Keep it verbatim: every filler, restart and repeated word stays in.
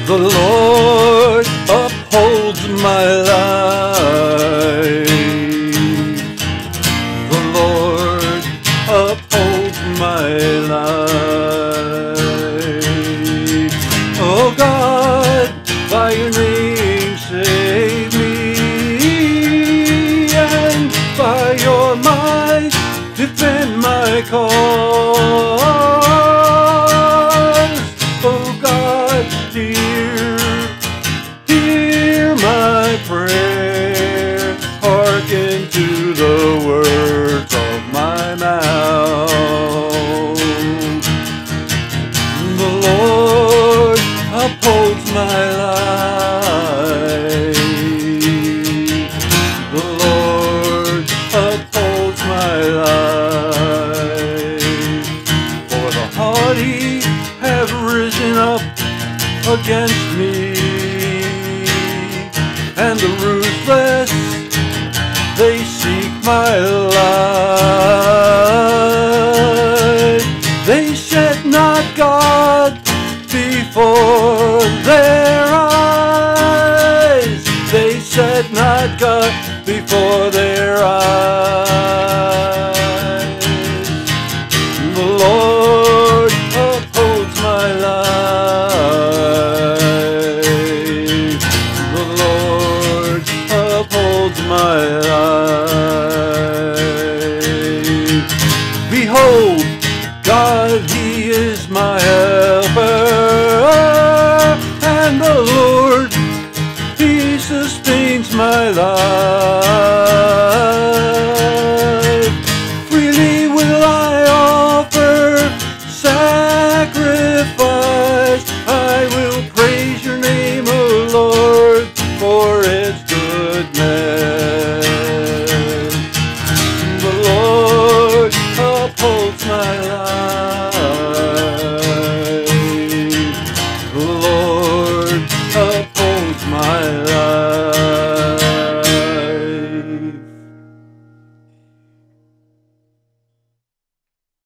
The Lord upholds my life. The Lord upholds my life. Oh God, by your name save me, and by your might defend my cause. Oh God, hear, hear my prayer, hearken to the words of my mouth. The Lord upholds my life. The Lord upholds my life. For the haughty have risen up against me, and the ruthless, they seek my life. They set not God before their eyes. They set not God before their eyes. The Lord upholds my life. The Lord upholds my life. Behold, God, He is my help.